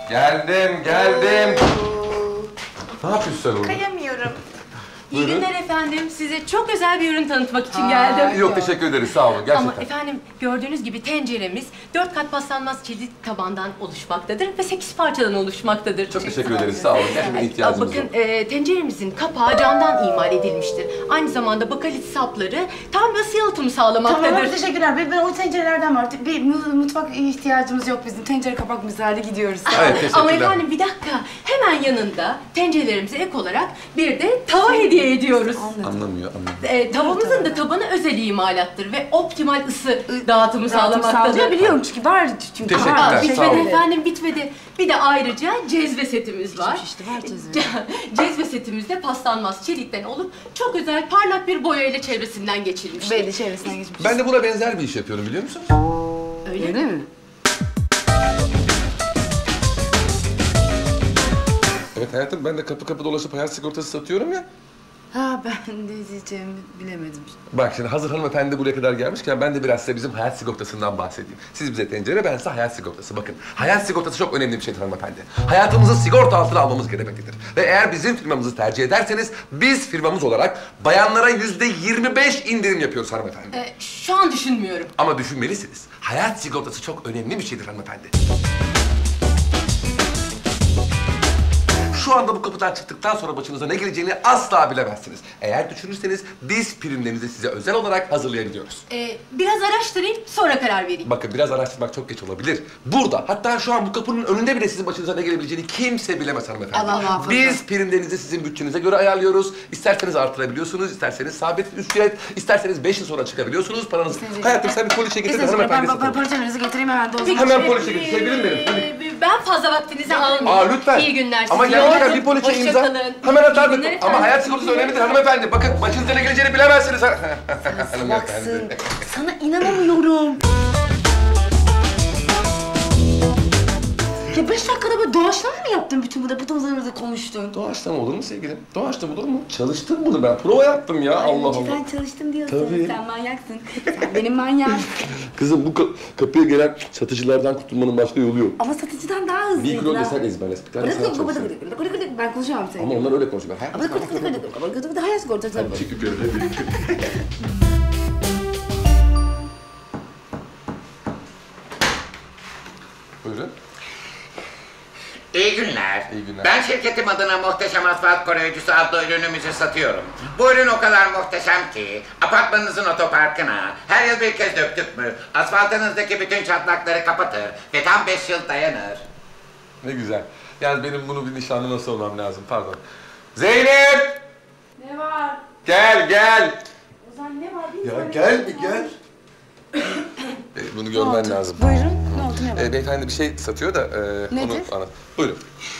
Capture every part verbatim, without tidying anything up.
Geldim, geldim. Ne yapıyorsun sen oğlum? Kayamıyorum. İyi günler efendim. Size çok özel bir ürün tanıtmak için geldim. Yok, teşekkür ederiz. Sağ olun. Gerçekten. Ama efendim gördüğünüz gibi tenceremiz dört kat paslanmaz çelik tabandan oluşmaktadır ve sekiz parçadan oluşmaktadır. Çok teşekkür ederiz. Sağ olun. Gerçekten ihtiyacımız Bakın yok. e, tenceremizin kapağı camdan imal edilmiştir. Aynı zamanda bakalit sapları tam ısı yalıtımı sağlamaktadır. Tamam, teşekkürler. Ben, ben o tencerelerden var. Artık bir mutfak ihtiyacımız yok bizim. Tencere kapak misali gidiyoruz. Evet, teşekkürler. Ama efendim bir dakika. Hemen yanında tencerelerimize ek olarak bir de tava hediye ediyoruz. Anlamıyor, anlamıyor. E, tavamızın da tabanı özel imalattır ve optimal ısı dağıtımı sağlamaktadır. Sağlıyor, biliyorum çünkü var çünkü. Teşekkürler, Aa, sağ Bitmedi olun. efendim, bitmedi. Bir de ayrıca cezve setimiz var. İşte var cezve. Cezve setimizde paslanmaz çelikten olup çok özel parlak bir boya ile çevresinden geçirilmiştir. Belli çevresinden geçmiş. Ben de buna benzer bir iş yapıyorum, biliyor musun? Öyle Öyle mi? Evet hayatım, ben de kapı kapı dolaşıp hayat sigortası satıyorum ya. Ha, ben ne diyeceğimi bilemedim. Bak şimdi hazır hanımefendi buraya kadar gelmişken ben de biraz size bizim hayat sigortasından bahsedeyim. Siz bize tencere, ben size hayat sigortası. Bakın, hayat sigortası çok önemli bir şeydir hanımefendi. Hayatımızı sigorta altına almamız gerekmektedir. Ve eğer bizim firmamızı tercih ederseniz, biz firmamız olarak bayanlara yüzde yirmi beş indirim yapıyoruz hanımefendi. Ee, şu an düşünmüyorum. Ama düşünmelisiniz. Hayat sigortası çok önemli bir şeydir hanımefendi. Şu anda bu kapıdan çıktıktan sonra başınıza ne geleceğini asla bilemezsiniz. Eğer düşünürseniz biz primlerinizi size özel olarak hazırlayabiliyoruz. Ee, biraz araştırayım, sonra karar vereyim. Bakın biraz araştırmak çok geç olabilir. Burada, hatta şu an bu kapının önünde bile sizin başınıza ne gelebileceğini kimse bilemez hanımefendi. Allah muhafaza. Biz primlerinizi sizin bütçenize göre ayarlıyoruz. İsterseniz artırabiliyorsunuz, isterseniz sabit ücret, isterseniz beş yıl sonra çıkabiliyorsunuz paranızı. Hayatım sen bir poliçe getir hanımefendi. Ben, ben poliçelerinizi getireyim hemen de o zaman. Hemen Ee, poliçe getir, sevgilim benim. Hadi. e, Ben fazla vaktinizi almayayım. Aa lütfen. İyi günler size. Ama gerçekten Yordum. bir poliçe Hoşça imza. kalın. Hemen atar İyi günler mısın? Ama efendim. hayat sigortası önemlidir hanımefendi. Bakın başınıza ne geleceğini bilemezsiniz. Salaksın. Sana inanamıyorum. Ya beş dakikada böyle doğaçlama mı yaptın bütün burada? Bütün bunları konuştun. Doğaçlama olur mu sevgilim? Doğaçlama olur mu? Çalıştım bunu ben. Prova yaptım ya. Allah Allah. Ben çalıştım diyorsun. Tabii. Sen manyaksın. Sen benim manyağım. Kızım bu ka- kapıya gelen satıcılardan kurtulmanın başka yolu yok. Ama satıcıdan daha hızlıydın. Mikro ha. desen ezberle. Bir tane sana çalışıyorum. Ben konuşamam Ama seninle. onlar öyle konuşuyor. Ama kıdı kıdı kıdı kıdı kıdı kıdı hayat sigortası. Çık yukarı hadi. Buyurun. İyi günler. İyi günler. Ben şirketim adına muhteşem asfalt koruyucusu adlı ürünümüzü satıyorum. Bu ürün o kadar muhteşem ki apartmanınızın otoparkına her yıl bir kez döktük mü asfaltınızdaki bütün çatlakları kapatır ve tam beş yıl dayanır. Ne güzel. Yani benim bunu bir nişanlı nasıl olmam lazım? Pardon. Zeynep! Ne var? Gel gel. Ozan ne var? Ya gel bir gel. E, bunu görmen lazım. Buyurun. Ne oldu ne var? E, beyefendi bir şey satıyor da e, onu Nedir? anlat. Buyurun.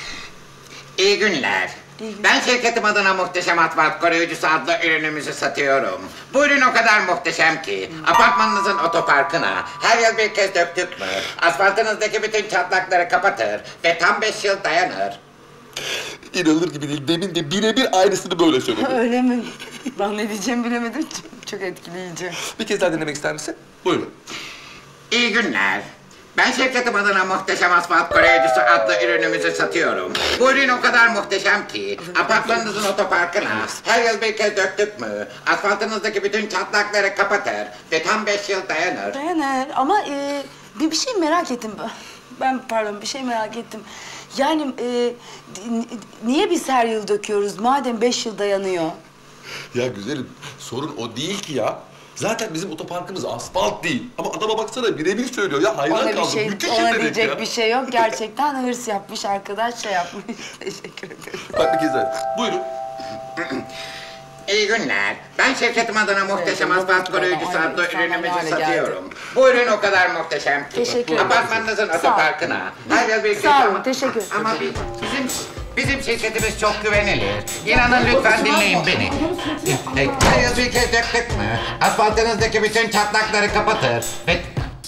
İyi günler. Ben şirketim adına muhteşem asfalt koruyucusu adlı ürünümüzü satıyorum. Bu ürün o kadar muhteşem ki apartmanınızın otoparkına her yıl bir kez döktük mü asfaltınızdaki bütün çatlakları kapatır ve tam beş yıl dayanır. İnanılır gibi değil. Demin de birebir aynısını böyle söyledi. Öyle mi? Ben ne diyeceğimi bilemedim. Çok, çok etkileyici. Bir kez daha dinlemek ister misin? Buyurun. İyi günler. Ben şirketim adına muhteşem asfalt koruyucusu adlı ürünümüzü satıyorum. Bu ürün o kadar muhteşem ki apartmanınızın otoparkına her yıl bir kez döktük mü asfaltınızdaki bütün çatlakları kapatır ve tam beş yıl dayanır. Dayanır ama e, bir, bir şey merak ettim. Ben pardon bir şey merak ettim. Yani e, niye biz her yıl döküyoruz madem beş yıl dayanıyor? Ya güzelim, sorun o değil ki ya. Zaten bizim otoparkımız asfalt değil. Ama adama baksana birebir söylüyor ya. Hayran Ona bir kaldım. şey, Müthiş ona yetenek diyecek ya. bir şey yok. Gerçekten hırs yapmış arkadaş şey yapmış. Teşekkür ederim. Bak bir kez daha. Buyurun. İyi günler. Ben şirketim adına muhteşem Evet, asfalt bu koruyucusu kadar adlı insanlar ürünümüzü hale satıyorum. Bu ürün o kadar muhteşem ki Teşekkür ederim. apartmanınızın Sağ ol. otoparkına her yıl bir kez... Sağ olun, teşekkür ederim. Ama bi- bizim, bizim şirketimiz çok güvenilir. İnanın lütfen dinleyin beni. Her yıl bir kez döktük mü asfaltınızdaki bütün çatlakları kapatır ve...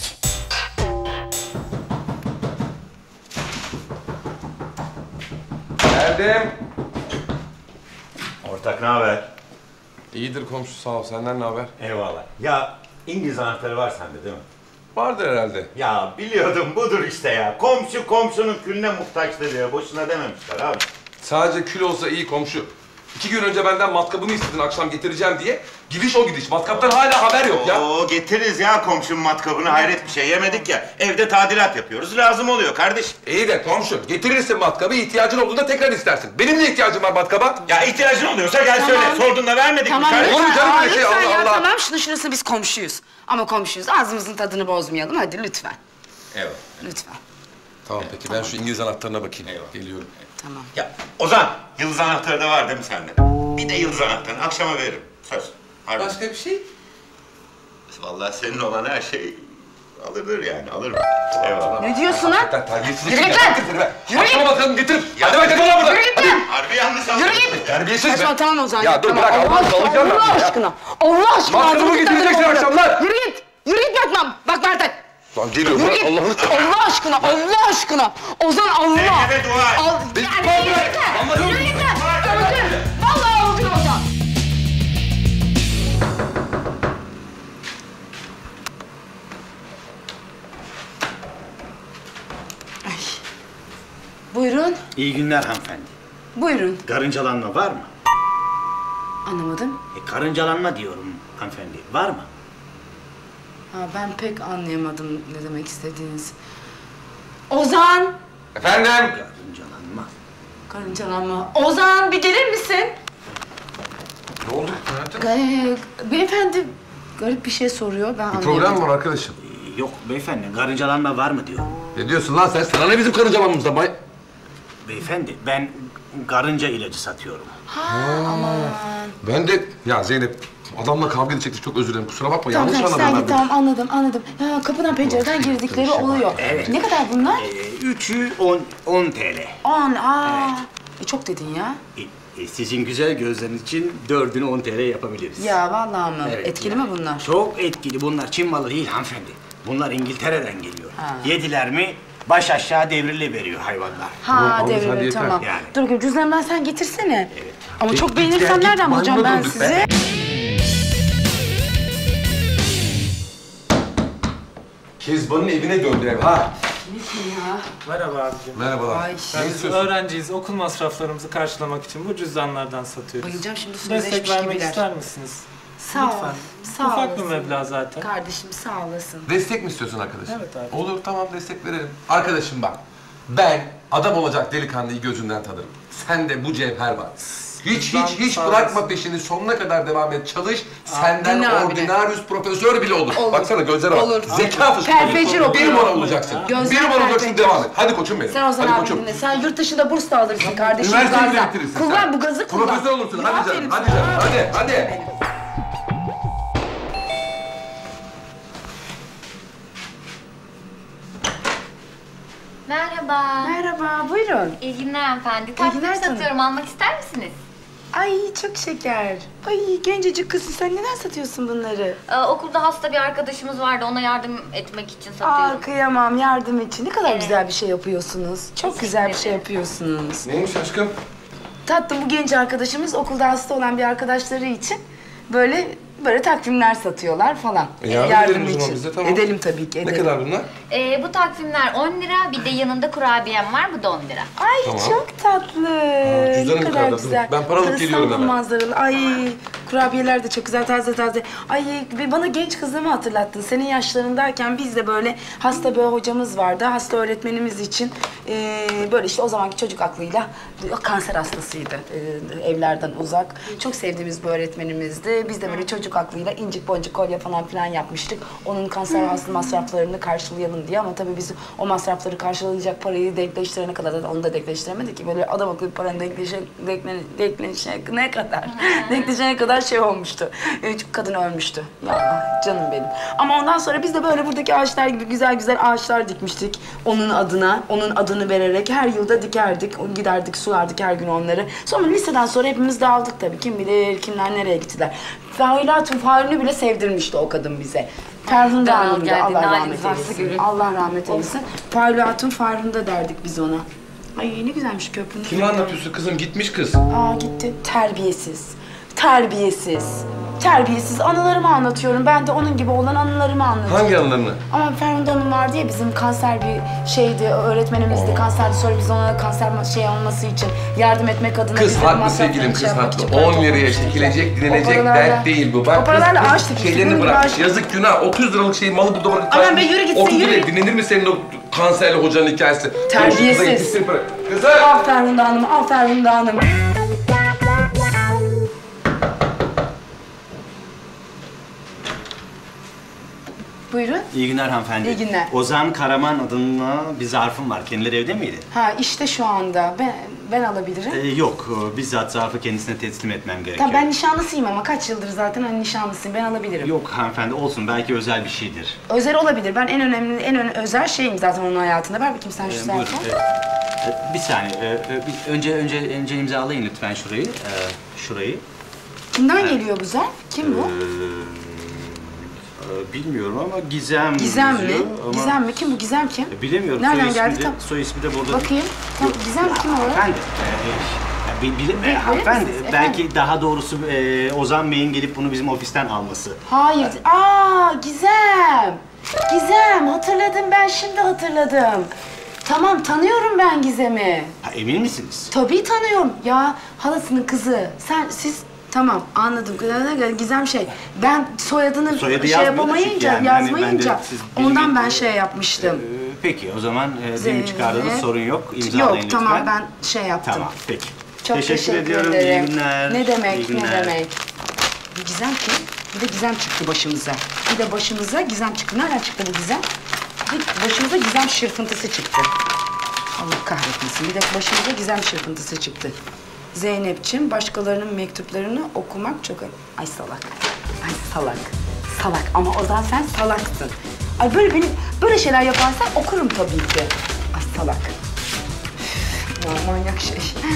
Geldim. Ortak ne haber? İyidir komşu sağ ol. Senden ne haber? Eyvallah. Ya İngiliz anahtarı var sende değil mi? Vardır herhalde. Ya biliyordum budur işte ya. Komşu komşunun külüne muhtaçtır ya. Boşuna dememişler abi. Sadece kül olsa iyi komşu. İki gün önce benden matkabımı istedin akşam getireceğim diye. Gidiş o gidiş. Matkaptan hala haber yok ya. Oo getiririz ya komşunun matkabını. Hayret bir şey yemedik ya. Evde tadilat yapıyoruz. Lazım oluyor kardeş. İyi de komşu getirirsin matkabı, ihtiyacın olduğunda tekrar istersin. Benim de ihtiyacım var matkaba. Ya ihtiyacın oluyorsa gel söyle. Sorduğunda vermedik Tamam, mi kardeş? Olur mu canım böyle şey? lütfen Allah ya, Allah. tamam şunu şurası biz komşuyuz. Ama komşuyuz, ağzımızın tadını bozmayalım hadi lütfen. Evet. Lütfen. Tamam peki ben şu İngiliz anahtarına bakayım. Eyvallah. Geliyorum. Tamam. Ya Ozan, yıldız anahtarı da var değil mi sende? Bir de yıldız anahtarını akşama veririm. Söz. Harbi. Başka bir şey? Vallahi senin olan her şey alırdır yani, alırım. Eyvallah. Ne diyorsun lan? Hakikaten terbiyesizlik. Yürü git ya. lan! Getir be. Yürü git! Akşama bakalım getir. Ya, Hadi bakalım lan burada. Yürü git Hadi. lan! Harbi yanlış Yürü anladın. git! Terbiyesiz be. Saçma tamam Ozan. Ya dur tamam. bırak Allah, Allah'ını alacağım ben Allah bunu ya. aşkına. Allah aşkına. Matkabımı ağzımızın getireceksin tadını bozma. akşamlar. Yürü git. Yürü git bakmam. Bak Bardak. Lan geliyorum Yürü bırak git. Allah'ını. Allah aşkına. Allah aşkına. Ozan Allah. Zeynep'e dua et. Al. Biz- Yani Bırak, yürü bırak. git. Anladın mı? Yürü git lan. Öldür. Vallahi öldür Ozan. Ay. Buyurun. İyi günler hanımefendi. Buyurun. Karıncalanma var mı? Anlamadım. E, karıncalanma diyorum hanımefendi. Var mı? Ha, ben pek anlayamadım ne demek istediğiniz. Ozan! Efendim? Karıncalanma. Karıncalanma. Ozan bir gelir misin? Ne oldu hayatım? Ee, beyefendi garip bir şey soruyor. Ben Bir anlayamadım. problem mi var arkadaşım? E, yok beyefendi, karıncalanma var mı diyorum. Ne diyorsun lan sen? Sana ne bizim karıncalanmamızda? Bay... Beyefendi, ben karınca ilacı satıyorum. Ha, aman. Ben de... Ya Zeynep, adamla kavga edecektik. Çok özür dilerim. Kusura bakma. Tamam, Yanlış tamam, anladım sen ben. git, tamam anladım, anladım. Ya, kapıdan pencereden girdikleri oluyor. Evet. Ne kadar bunlar? E, üçü on, on T L. On, aa. E, çok dedin ya. E, e, sizin güzel gözleriniz için dördünü on T L yapabiliriz. Ya vallahi mı? Evet, Etkili yani. mi bunlar? Çok etkili. Bunlar Çin malı değil hanımefendi. Bunlar İngiltere'den geliyor. Ha. Yediler mi baş aşağı devrile veriyor hayvanlar. Ha Tamam, hadi devre yeter. tamam. Yani. Dur bakayım cüzdanımdan sen getirsene. Evet. Ama E, çok git beğenirsem git, nereden bulacağım maymuna ben döndük sizi? be. Kezban'ın evine döndü ev ha. Merhaba abicim. Merhabalar. Ay. Ne Ben biz istiyorsun? öğrenciyiz. Okul masraflarımızı karşılamak için bu cüzdanlardan satıyoruz. Bayılacağım şimdi Destek sözleşmiş vermek gibiler. ister misiniz? Sağ ol. Lütfen. Sağ Ufak olasın. bir meblağ zaten. Kardeşim sağ olasın. Destek mi istiyorsun arkadaşım? Evet abi. Olur tamam destek verelim. Arkadaşım bak. Ben adam olacak delikanlıyı gözünden tanırım. Sen de bu cevher var. Hiç Lütfen, hiç hiç sağ bırakma olasın. peşini sonuna kadar devam et. Çalış. Senden dinle abine. ordinarius profesör bile olur. Olur. Baksana gözlere bak. Olur. Zeka fışkırıyor. Perfecir Bir okuyor. numara olacaksın. Gözler bir numara olacaksın perfecir. devam et. Hadi koçum benim. Sen Ozan Hadi abi koçum. dinle. Sen yurt dışında burs da alırsın kardeşim. Üniversiteyi bile gazla. bitirirsin Kullan sen. bu gazı kullan. Profesör olursun. Ya, Hadi canım. aferin Hadi sana. canım. Hadi. Hadi. Merhaba. Merhaba, buyurun. İyi günler hanımefendi. günler Takvim canım. satıyorum. Almak ister misiniz? Ay çok şeker. Ay gencecik kızsın. Sen neden satıyorsun bunları? Ee, okulda hasta bir arkadaşımız vardı. Ona yardım etmek için Aa satıyorum. kıyamam yardım için. Ne kadar Evet. güzel bir şey yapıyorsunuz. Çok güzel bir şey yapıyorsunuz. Neymiş aşkım? Tatlım bu genç arkadaşımız okulda hasta olan bir arkadaşları için böyle böyle takvimler satıyorlar falan. E, yardım edelim o zaman biz de, tamam. Edelim tabii ki edelim. Ne kadar bunlar? Ee, bu takvimler on lira. Bir de yanında kurabiyem var. Bu da on lira. Ay Tamam. çok tatlı. cüzdanım ne kadar yukarıda, dur. güzel. Ben para alıp İstanbul geliyorum hemen. manzaralı. Ay kurabiyeler de çok güzel taze taze. Ay bir bana genç kızlığımı hatırlattın. Senin yaşlarındayken biz de böyle hasta bir hocamız vardı. Hasta öğretmenimiz için eee, böyle işte o zamanki çocuk aklıyla kanser hastasıydı. Eee, evlerden uzak. Çok sevdiğimiz bir öğretmenimizdi. Biz de böyle çocuk aklıyla incik boncuk kolye falan filan yapmıştık. Onun kanser hasta masraflarını karşılayalım diye ama tabii biz o masrafları karşılayacak parayı denkleştirene kadar da onu da denkleştiremedik ki. Böyle adam akıllı paranın denkleşe, denkle, denkleşene kadar, denkleşene kadar şey olmuştu. Ee, Çünkü kadın ölmüştü. Ya canım benim. Ama ondan sonra biz de böyle buradaki ağaçlar gibi güzel güzel ağaçlar dikmiştik. Onun adına, onun adını vererek her yılda dikerdik. Giderdik, sulardık her gün onları. Sonra liseden sonra hepimiz dağıldık tabii. Kim bilir kimler nereye gittiler. Fahrilatun Fahri'ni bile sevdirmişti o kadın bize. Ferhunda Dağıl Hanım da geldin, Allah halimiz rahmet varsa eylesin. görün. Allah rahmet eylesin. Fahrilatun Ferhunda derdik biz ona. Ay ne güzelmiş köprünün. Kimi anlatıyorsun kızım? Gitmiş kız. Aa gitti. Terbiyesiz. Terbiyesiz. Terbiyesiz anılarımı anlatıyorum. Ben de onun gibi olan anılarımı anlatıyorum. Hangi anılarını? Ama Ferhunde Hanım vardı ya bizim kanser bir şeydi, öğretmenimizdi. Kanserdi, sonra biz ona kanser şey olması için yardım etmek adına... Kız bizim haklı masraflarını sevgilim, şey kız yapmak haklı. için para on liraya toplamak için. çekilecek, O dilenecek paralarla- dert değil bu. Bak o paralarla kız, kız açtık işte, şeylerini bunu bırak. açtık. Yazık günah. otuz liralık şey malı burada bırak. Aman be, yürü gitsin, otuz yürü liraya git. dinlenir mi senin o kanserli hocanın hikayesi? Terbiyesiz. Kızı yetişsin bırak. Kızım! Ah Ferhunde Hanım, ah Ferhunde Hanım. Buyurun. İyi günler hanımefendi. İyi günler. Ozan Karaman adına bir zarfım var. Kendileri evde miydi? Ha işte şu anda. Ben, ben alabilirim. Ee, yok. Bizzat zarfı kendisine teslim etmem gerekiyor. Tamam ben nişanlısıyım ama kaç yıldır zaten hani nişanlısıyım. Ben alabilirim. Yok hanımefendi olsun. Belki özel bir şeydir. Özel olabilir. Ben en önemli, en önemli özel şeyim zaten onun hayatında. Ver bakayım sen şu Ee, zarfı. buyurun. Ee, e, bir saniye. Ee, e, bir- önce önce önce imzalayın lütfen şurayı. Ee, şurayı. Kimden geliyor bu zarf? Kim bu? Ee, e, bilmiyorum ama Gizem Gizem mi? yazıyor ama- Gizem mi? Kim bu? Gizem kim? E, Bilemiyorum. Nereden soy ismi geldi? de, Tam- soy ismi de burada. Bakayım. Tam, Gizem kim o? Hanımefendi. E, e, bil- Verir hanımefendi. misiniz? Belki daha doğrusu e, Ozan Bey'in gelip bunu bizim ofisten alması. Hayır. Aa Gizem. Gizem. Hatırladım ben şimdi hatırladım. Tamam tanıyorum ben Gizem'i. Ha, emin misiniz? Tabii tanıyorum. Ya halasının kızı. Sen siz tamam anladım. Gizem şey. Ben soyadını Soyadı şey yazmıyor da yapamayınca, çünkü yani, hani yazmayınca ben de siz ondan bilmi- ben şey yapmıştım. Ee, peki o zaman e, Zeynep. benim çıkardığınız sorun yok. İmzalayın Yok lütfen. tamam ben şey yaptım. Tamam peki. Çok teşekkür, ediyorum. ederim. İyi günler. Ne demek, İyi günler. ne demek. Bu Gizem kim? Bir de Gizem çıktı başımıza. Bir de başımıza Gizem çıktı. Nereden çıktı bu Gizem? Bir de başımıza Gizem şırfıntısı çıktı. Allah kahretmesin. Bir de başımıza Gizem şırfıntısı çıktı. Zeynep'ciğim başkalarının mektuplarını okumak çok... Ay salak. Ay salak. Salak. Ama o zaman sen salaksın. Ay böyle benim böyle şeyler yaparsan okurum tabii ki. Ay salak. Ya manyak şey.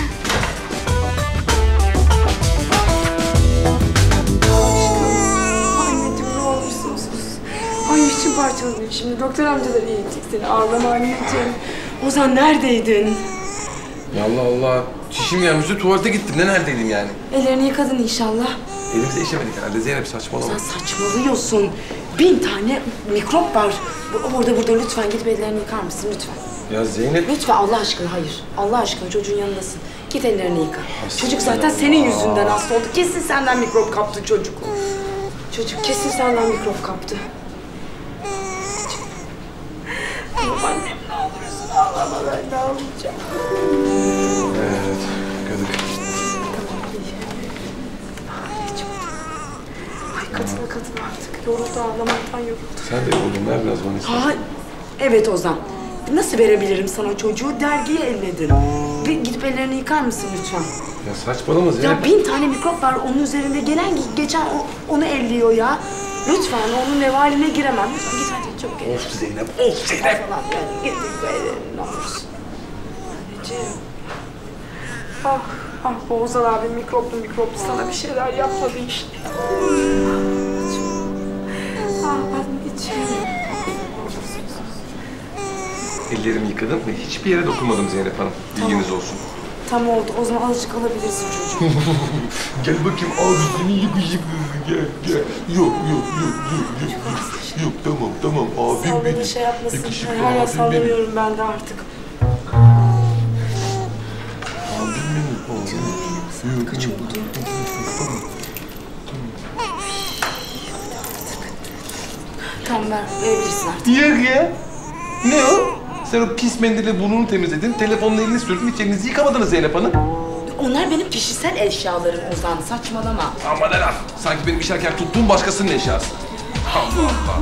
Anneciğim ne olursun sus. Ay içim parçalanıyor şimdi. Doktor amcalar iyi edecek seni. Ağlama anneciğim. Ozan neredeydin? Ya Allah Allah. Çişim gelmişti, tuvalete gittim. Ne neredeydim yani? Ellerini yıkadın inşallah. Elimize işemedik herhalde. Zeynep saçmalama. Sen saçmalıyorsun. Bin tane mikrop var. Bu- Orada burada lütfen gidip ellerini yıkar mısın lütfen? Ya Zeynep... Lütfen Allah aşkına hayır. Allah aşkına çocuğun yanındasın. Git ellerini yıka. Çocuk zaten senin yüzünden hasta oldu. Kesin senden mikrop kaptı çocuk. Çocuk kesin senden mikrop kaptı. Tamam annem ne olursun ağlama ben de ağlayacağım. Evet, yıkadık. Ay kadına kadın artık. Yoruldu ağlamaktan yoruldu. Sen de yoruldun. Ver biraz bana istersen. Ha, evet Ozan. Nasıl verebilirim sana çocuğu? Dergiye elledin. Bir gidip ellerini yıkar mısın lütfen? Ya saçmalama Zeynep. Ya bin tane mikrop var onun üzerinde. Gelen geçen o- onu elliyor ya. Lütfen onun nevaline giremem. Lütfen git hadi çok gel. Of Zeynep, of Zeynep. Falan yani git yıka ellerini ne olursun. Anneciğim. Ah, ah bu Ozan abi mikroplu mikroplu sana bir şeyler yapmadı işte. Ah anneciğim. Ellerimi yıkadım ve hiçbir yere dokunmadım Zeynep Hanım. Bilginiz olsun. Tam oldu. O zaman azıcık alabilirsin çocuğu. Gel bakayım abi seni yıkayayım. Gel gel. Yok yok yok yok yok. Yok tamam tamam abim Sallama benim. şey yapmasın. Yakışıklı Hala abim benim. sallamıyorum ben de artık. Abim benim. Abim. Yok, Kaç yok. oldu? Tamam ver. Verebilirsin artık. Yok ya. Ne o? Sen o pis mendille burnunu temizledin, telefonla elini sürdün, hiç elinizi yıkamadınız Zeynep Hanım. Onlar benim kişisel eşyalarım Ozan. Saçmalama. Aman helal. Sanki benim işerken tuttuğum başkasının eşyası. Allah Allah.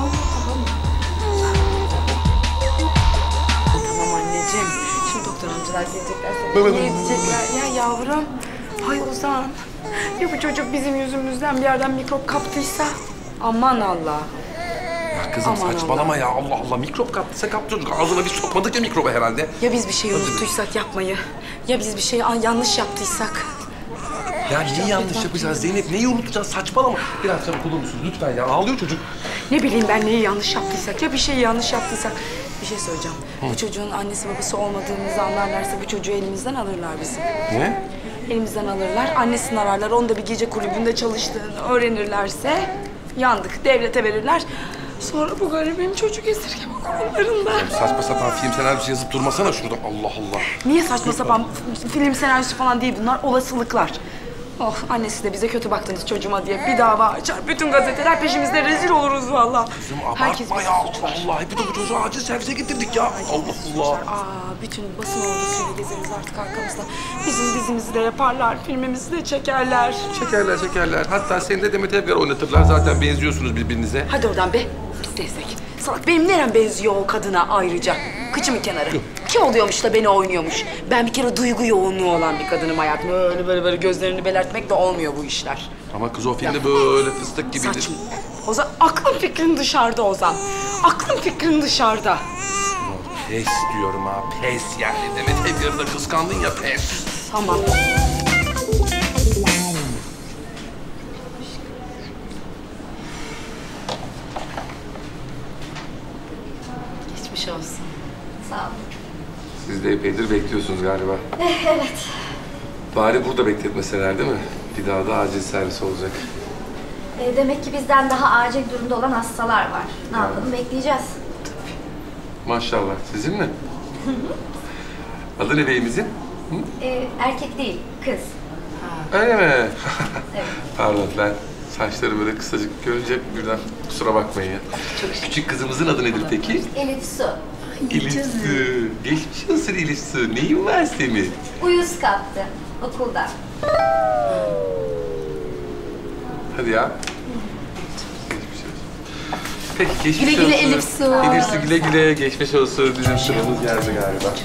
Tamam anneciğim. Şimdi doktor amcalar gelecekler. Ne diyecekler ya yavrum? Hay Ozan. Ya bu çocuk bizim yüzümüzden bir yerden mikrop kaptıysa? Aman Allah. Ya kızım Aman saçmalama ya Allah Allah. Mikrop kaptıysa kaptı çocuk. Ağzına bir sokmadık ya mikrobu herhalde. Ya biz bir şey unuttuysak yapmayı? Ya biz bir şey yanlış yaptıysak? Ya niye yanlış yapacağız Zeynep? Neyi unutacağız? Saçmalama. Biraz çabuk olur musunuz lütfen ya? Ağlıyor çocuk. Ne bileyim ben neyi yanlış yaptıysak, ya bir şeyi yanlış yaptıysak. Bir şey söyleyeceğim. Bu çocuğun annesi babası olmadığımızı anlarlarsa bu çocuğu elimizden alırlar bizim. Ne? Elimizden alırlar, annesini ararlar. Onu da bir gece kulübünde çalıştığını öğrenirlerse yandık. Devlete verirler. Sonra bu garibim çocuk esirgeme kurumlarında. Saçma sapan film senaryosu yazıp durmasana şurada. Allah Allah. Niye saçma sapan film senaryosu falan değil bunlar, olasılıklar. Oh, annesi de bize kötü baktınız çocuğuma diye bir dava açar. Bütün gazeteler peşimizde, rezil oluruz vallahi. Kızım abartma ya. Allah Allah. Bir de bu çocuğu acil servise getirdik ya. Allah Allah. Aa, bütün basın ordusuyla gezeriz artık arkamızda. Bizim dizimizi de yaparlar, filmimizi de çekerler. Çekerler çekerler. Hatta seni de Demet Evgar oynatırlar. Zaten benziyorsunuz birbirinize. Hadi oradan be, pis destek. Salak, benim nerem benziyor o kadına ayrıca? Kıçımın kenarı. Kim oluyormuş da beni oynuyormuş? Ben bir kere duygu yoğunluğu olan bir kadınım hayatım. Öyle böyle böyle gözlerini belertmek de olmuyor bu işler. Ama kız o filmde böyle fıstık gibidir. Saçma. Ozan, aklın fikrin dışarıda Ozan. Aklın fikrin dışarıda. Pes diyorum ha, pes yani. Demet Evgar'ı da kıskandın ya, pes. Tamam. Geçmiş olsun. Sağ ol. Siz de epeydir bekliyorsunuz galiba. Evet. Bari burada bekletmeseler değil mi? Bir daha da acil servis olacak. E, demek ki bizden daha acil durumda olan hastalar var. Ne yapalım, bekleyeceğiz. Maşallah. Sizin mi? Adı ne beyimizin? E, erkek değil, kız. Öyle mi? Evet. Pardon, ben saçları böyle kısacık görünce birden kusura bakmayın ya. Küçük kızımızın adı nedir peki? Elif Su. Elif Su. Geçmiş olsun Elif Su. Neyin var senin? Uyuz kaptı okulda. Hadi ya. Geçmiş olsun. Peki, geçmiş Güle güle olsun. Elif Su. Elif Su güle güle. Geçmiş olsun. Bizim sıramız geldi galiba.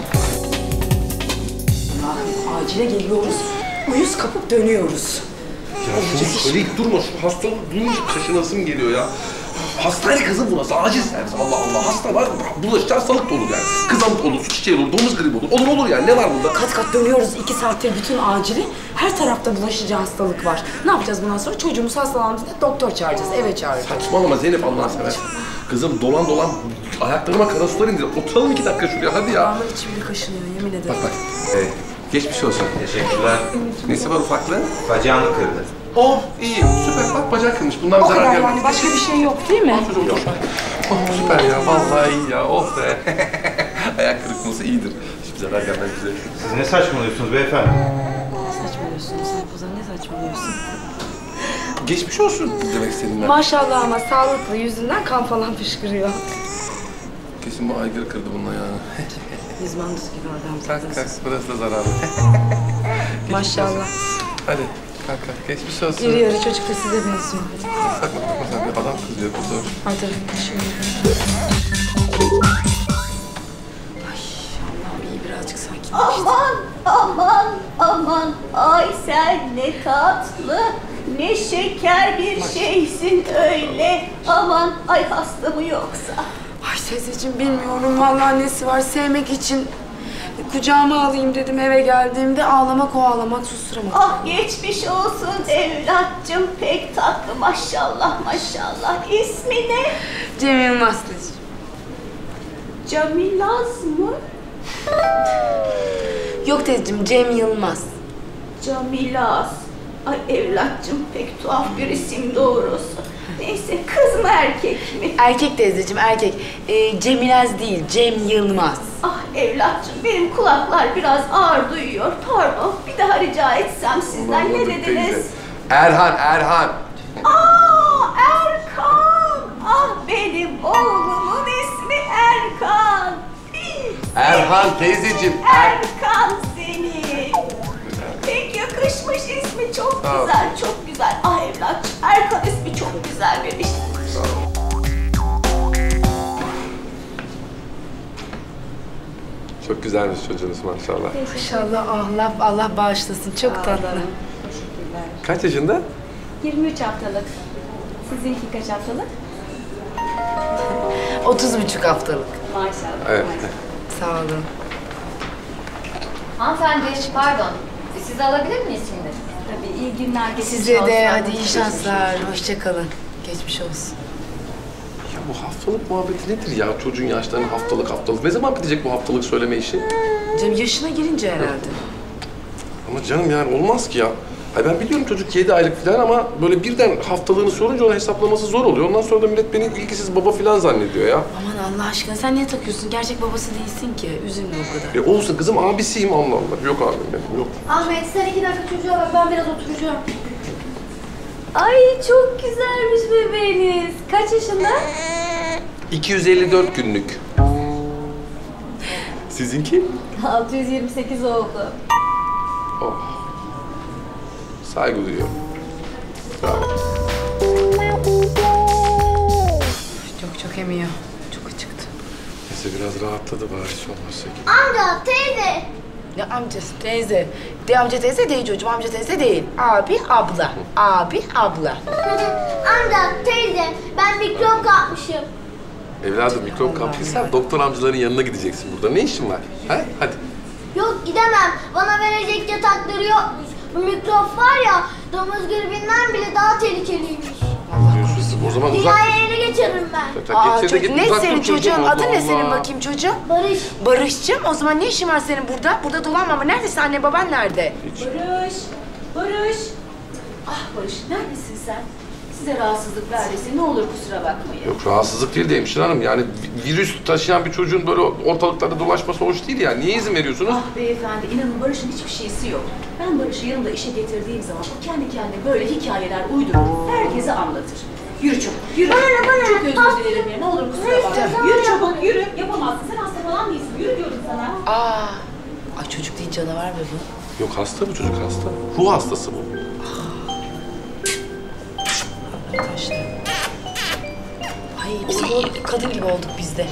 Acile geliyoruz, uyuz kapıp dönüyoruz. Ya şunu söyleyip durma. Şu hastalık duyunca şaşırasım geliyor ya. Hastane kızım burası. Acil servis. Allah Allah. Hasta var. Bulaşıcı hastalık da olur yani. Kızamık olur, su çiçeği olur, domuz gribi olur. Olur olur yani. Ne var bunda? Kat kat dönüyoruz iki saattir bütün acili. Her tarafta bulaşıcı hastalık var. Ne yapacağız bundan sonra? Çocuğumuz hastalandığında doktor çağıracağız, eve çağıracağız. Saçmalama Zeynep, Allah'ını seversen. Kızım dolan dolan ayaklarıma kara sular indir. Oturalım iki dakika şuraya hadi ya. Ama içim bir kaşınıyor yemin ederim. Bak bak. Ee, geçmiş olsun. Teşekkürler. Nesi var ufaklığı? Bacağını kırdı. Oh iyi. Süper. Bak bacak kırmış. Bundan O zarar kadar gelmez. yani, başka bir şey yok değil mi? Çocuğum dur. Oh süper ya. Vallahi iyi ya. Oh be. Ayak kırıklığı iyidir. Hiçbir zarar gelmez bize. Siz ne saçmalıyorsunuz beyefendi? Ne saçmalıyorsun sen Ozan, ne saçmalıyorsun? Geçmiş olsun demek istediğimden. Maşallah ama sağlıklı, yüzünden kan falan fışkırıyor. Kesin bu aygır kırdı bununla yani. Hizmandız gibi adam Kalk zaten. kalk. Burası da zararlı. Maşallah. Hadi kalk kalk. Geçmiş olsun. Yürü yürü, çocuk da size benziyor. Sakma bakma sen bir adam kızıyor kızıyor. Hadi şimdi. Ay Allah'ım iyi, birazcık sakin. Aman aman aman, ay sen ne tatlı, ne şeker bir şeysin öyle. Aman, ay hasta mı yoksa? Ay teyzeciğim bilmiyorum vallahi nesi var, sevmek için kucağıma alayım dedim eve geldiğimde, ağlamak o ağlamak, susturamadım. Ah geçmiş olsun evlatcığım, pek tatlı maşallah maşallah. İsmi ne? Cem Yılmaz teyzeciğim. Camilaz mı? Yok teyzeciğim, Cem Yılmaz. Camilaz. Ay evlatcığım, pek tuhaf bir isim doğrusu. Neyse, kız mı erkek mi? Erkek teyzeciğim, erkek. Ee, Cemilaz değil, Cem Yılmaz. Ah evlatcığım, benim kulaklar biraz ağır duyuyor. Pardon, bir daha rica etsem sizden, ne Anladık dediniz? teyze. Erhan, Erhan. Aa, Erkan! Ah benim oğlumun ismi Erkan. Erhan teyzeciğim. Erkan seni. Pek yakışmış ismi, çok Sağ ol. güzel, çok güzel. Ah evlatçım, Erkan ismi çok güzel bir isim. Çok güzelmiş çocuğunuz maşallah. İnşallah Allah, Allah bağışlasın. Çok tatlı. Kaç yaşında? yirmi üç haftalık. Sizinki kaç haftalık? Otuz buçuk haftalık. Maşallah. Evet. Sağ olun. Hanımefendi, pardon. Sizi alabilir miyiz şimdi? Tabii, iyi günler. geçmiş Size olsun. de hadi iyi şanslar. Hoşça kalın. Geçmiş olsun. Ya bu haftalık muhabbeti nedir ya? Çocuğun yaşlarının haftalık haftalık. Ne zaman bitecek bu haftalık söyleme işi? Cem yaşına girince herhalde. Ama canım yani olmaz ki ya. Ay ben biliyorum çocuk yedi aylık falan ama böyle birden haftalığını sorunca ona hesaplaması zor oluyor. Ondan sonra da millet beni ilgisiz baba falan zannediyor ya. Aman Allah aşkına sen niye takıyorsun? Gerçek babası değilsin ki. Üzülme o kadar. E olsun kızım abisiyim Allah Allah. Yok abim benim yok. Ahmet sen iki dakika çocuğa bak, ben biraz oturacağım. Ay çok güzelmiş bebeğiniz. Kaç yaşında? iki yüz elli dört günlük. Sizinki? altı yüz yirmi sekiz oldu. Oh. Saygı duyuyorum. Bravo. Çok çok emiyor. Çok acıktı. Neyse biraz rahatladı bari hiç olmazsa ki. Amca, teyze. Ne amcası teyze? De amca teyze değil çocuğum. Amca teyze değil. Abi abla. Abi abla. Amca, teyze. Ben mikrop kapmışım. Evladım mikrop kaptıysan doktor amcaların yanına gideceksin burada. Ne işin var? Ha? Hadi. Yok gidemem. Bana verecek yatakları yokmuş. Bu mikrop var ya, domuz gribinden bile daha tehlikeliymiş. O zaman uzak... Dünyaya ele geçiririm ben. Aa, Geçir de çocuk, git, ne uzak senin dur çocuğum, çocuğun? Allah Adı ne senin Allah. bakayım çocuğum? Barış. Barış'cığım. O zaman ne işin var senin burada? Burada dolanma ama neredesin? Anne baban nerede? Barış, Barış. Ah Barış, neredesin sen? Size rahatsızlık verdiyse ne olur kusura bakmayın. Yok rahatsızlık değil de hemşire hanım. Yani vi- virüs taşıyan bir çocuğun böyle ortalıklarda dolaşması hoş değil ya. Niye izin veriyorsunuz? Ah beyefendi, inanın Barış'ın hiçbir şeysi yok. Ben Barış'ı yanımda işe getirdiğim zaman o kendi kendine böyle hikayeler uydurur, herkese anlatır. Yürü çabuk, yürü. Bana ne, bana Çok ne? özür dilerim ya, ne olur kusura bakma. Yürü çabuk, yürü. Yapamazsın, sen hasta falan değilsin. Yürü diyorum sana. Aa. Ay çocuk değil canavar be bu. Yok hasta bu çocuk hasta. Ruh hastası bu. Taştı. Ay psikolog kadın gibi olduk biz de.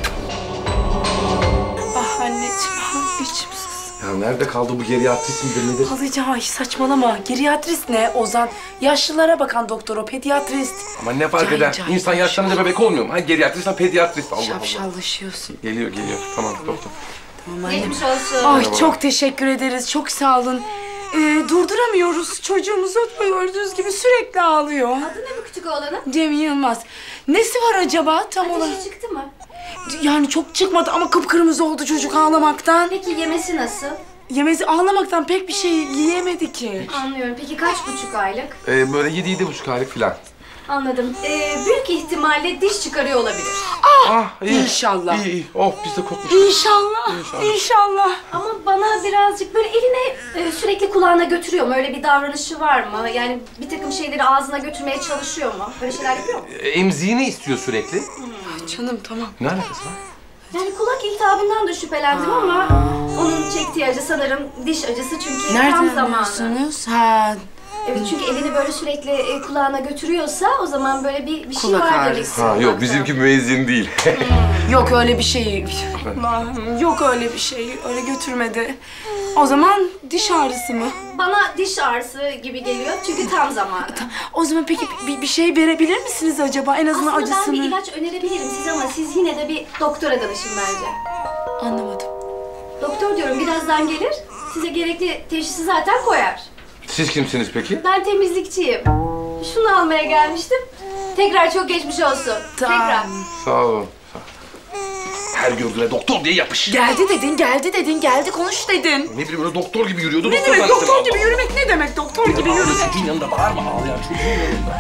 Ah anneciğim, ah içim sus. Ya nerede kaldı bu geriatrist midir nedir? Halıyca ay saçmalama. Geriatrist ne Ozan? Yaşlılara bakan doktor o, pediatrist. Ama ne fark Cahil eder? cahil İnsan yaşlanınca bebek olmuyor mu? Ha geriatrist ha pediatrist. Allah Allah. Şapşallaşıyorsun. Geliyor geliyor. Tamam doktor. Tamam annem. Geçmiş olsun. Ay çok teşekkür ederiz. Çok sağ olun. Ee, durduramıyoruz. Çocuğumuz gördüğünüz gibi sürekli ağlıyor. Adı ne bu küçük oğlanın? Cem Yılmaz. Nesi var acaba tam olarak? Ateşi çıktı mı? Yani çok çıkmadı ama kıpkırmızı oldu çocuk ağlamaktan. Peki yemesi nasıl? Yemezi ağlamaktan pek bir şey yiyemedi ki. Anlıyorum. Peki kaç buçuk aylık? Ee, böyle yedi yedi buçuk aylık falan. Anladım. Ee, büyük ihtimalle diş çıkarıyor olabilir. Ah iyi. İnşallah. İyi iyi. Oh biz de kopmuş. İnşallah. İnşallah. İnşallah. Ama bana birazcık böyle eline e, sürekli kulağına götürüyor mu? Öyle bir davranışı var mı? Yani bir takım şeyleri ağzına götürmeye çalışıyor mu? Böyle şeyler yapıyor mu? Ee, Emziğini istiyor sürekli. Canım tamam. Ne alakası var? Yani kulak iltihabından da şüphelendim ama onun çektiği acı sanırım diş acısı çünkü tam Nereden zamanı. biliyorsunuz? Ha, Evet çünkü elini böyle sürekli e, kulağına götürüyorsa o zaman böyle bir, bir şey Kulak var ağrısı. demek. Ha yok kulakta. bizimki müezzin değil. yok öyle bir şey. Allah'ım, yok öyle bir şey. Öyle götürmedi. O zaman diş ağrısı mı? Bana diş ağrısı gibi geliyor çünkü tam zamanı. O zaman peki bir, bir şey verebilir misiniz acaba? En azından Aslında acısını. ben bir ilaç önerebilirim size ama siz yine de bir doktora danışın bence. Anlamadım. Doktor diyorum birazdan gelir. Size gerekli teşhisi zaten koyar. Siz kimsiniz peki? Ben temizlikçiyim. Şunu almaya gelmiştim. Tekrar çok geçmiş olsun. Tekrar. Sağ olun. Her gördüğüne doktor diye yapış. Geldi dedin, geldi dedin, geldi konuş dedin. Ne bileyim öyle doktor gibi yürüyordu. Ne doktor demek zannettim doktor Allah gibi yürümek ne demek doktor gibi Allah. yürümek? Çocuğun yanında bağırma ağlayan çocuğun yanında.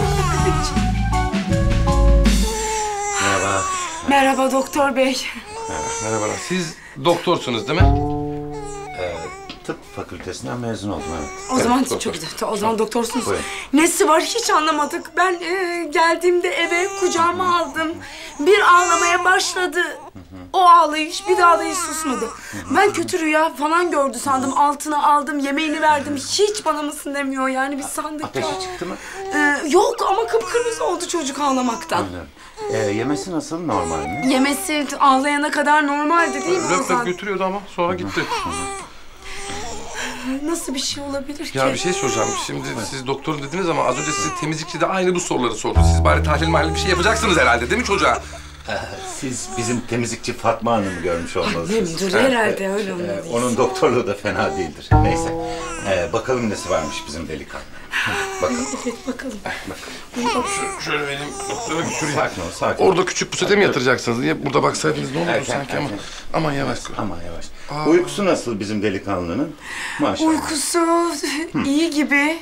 Merhaba. Merhaba doktor bey. Merhabalar. Siz doktorsunuz değil mi? Tıp fakültesinden mezun oldum evet. O zaman doktor. çok güzel. O zaman doktorsunuz. Buyurun. Nesi var hiç anlamadık. Ben e, geldiğimde eve kucağıma aldım. Bir ağlamaya başladı. O ağlayış bir daha da hiç susmadı. Ben kötü rüya falan gördü sandım. Altına aldım, yemeğini verdim. Hiç bana mısın demiyor yani biz sandık ki. Ateşi çıktı mı? Ee, yok ama kıpkırmızı oldu çocuk ağlamaktan. Ee, yemesi nasıl, normal mi? Yemesi ağlayana kadar normaldi değil mi Löp löp Ozan? götürüyordu ama sonra gitti. Nasıl bir şey olabilir ki? Ya bir şey soracağım. Şimdi siz doktor dediniz ama az önce size temizlikçi de aynı bu soruları sordu. Siz bari tahlil mahlil bir şey yapacaksınız herhalde değil mi çocuğa? Siz bizim temizlikçi Fatma Hanım'ı görmüş olmalısınız. Dur herhalde öyle Ee, olmalıyız. onun doktorluğu da fena değildir. Neyse. Ee, bakalım nesi varmış bizim delikanlı. Bak. Evet bakalım. Bak. Şöyle, şöyle vereyim. Doktora götüreyim. Sakin ol, sakin ol. Orada küçük pusete mi yatıracaksınız? Niye burada baksaydınız ne olurdu Erken, sanki ama. erken. Aman yavaş. Aman yavaş. Uykusu nasıl bizim delikanlının? Maşallah. Uykusu iyi gibi.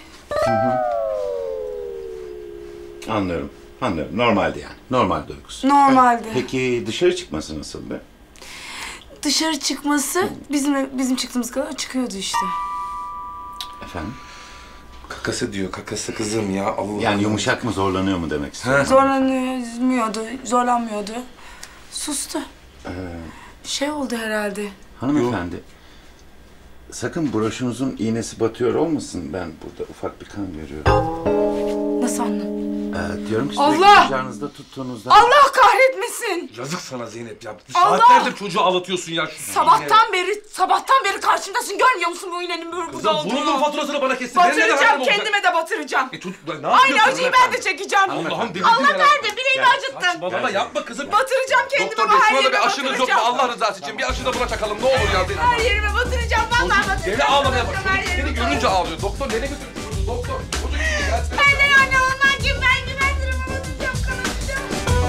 Anlıyorum. Anlıyorum. Normaldi yani. Normalde uykusu. Normalde. Peki dışarı çıkması nasıldı? Dışarı çıkması bizim bizim çıktığımız kadar çıkıyordu işte. Efendim? Kakası diyor, kakası kızım ya. Allah Yani Allah. yumuşak mı zorlanıyor mu demek istiyorum? Zorlanmıyordu, zorlanmıyordu. Sustu. Ee, Şey oldu herhalde. hanımefendi. Sakın broşunuzun iğnesi batıyor olmasın. Ben burada ufak bir kan görüyorum. Nasıl anladın? Ee, diyorum ki Allah! sürekli kucağınızda tuttuğunuzda... Allah kahretmesin! Yazık sana Zeynep ya. Allah! Saatlerdir çocuğu ağlatıyorsun ya. Şu Sabahtan beri, sabahtan beri karşımdasın. Görmüyor musun bu iğnenin böyle burada Kızım bunun olduğunu? faturasını bana kessin. Benim de Batıracağım, hakkım olacak. kendime de batıracağım. E çocuk ne Aynı yapıyorsun? acıyı ben de çekeceğim. Allah'ım delirdin Allah ya. nerede? Bileğimi acıttın. Saçmalama yapma kızım. Batıracağım kendimi, Doktor ama bey her şuna da yerime bir aşınız yok mu? batıracağım. Allah rızası için bir aşı da buna çakalım. Ne olur ya. Her yerime batıracağım, vallahi batıracağım. Deli ağlamaya bak. Batıracağım, her Çocuk seni yerime görünce ağlıyor. Doktor nereye götürüyorsun çocuğu? Doktor. Çocuk gibi gelsene. Ben de yani olmam ki ben güvendirim, batıracağım, kanatacağım.